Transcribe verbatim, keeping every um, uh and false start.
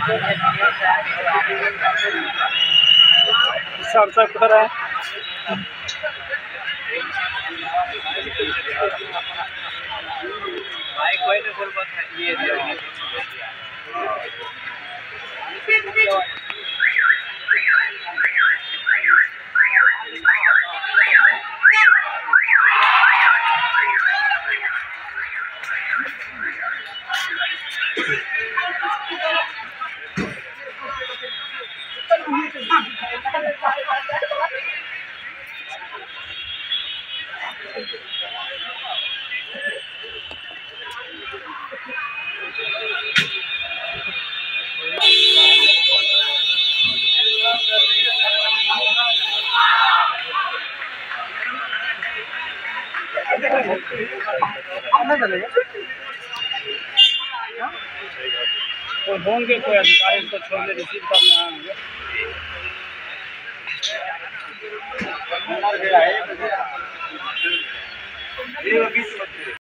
Sir sir किधर है? भाई कोई नहीं बोल बस ये तो होंगे कोई अधिकारी इसको छोड़ने रिसीव करना है।